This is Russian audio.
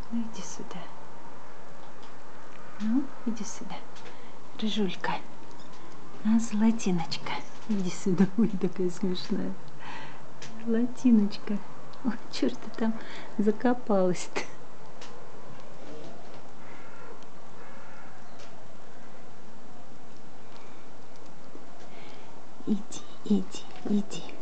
Ну иди сюда. Ну, иди сюда. Рыжулька. А, золотиночка. Иди сюда. Ой, такая смешная. Золотиночка. Ой, чё ж ты там закопалась-то? Иди, иди, иди.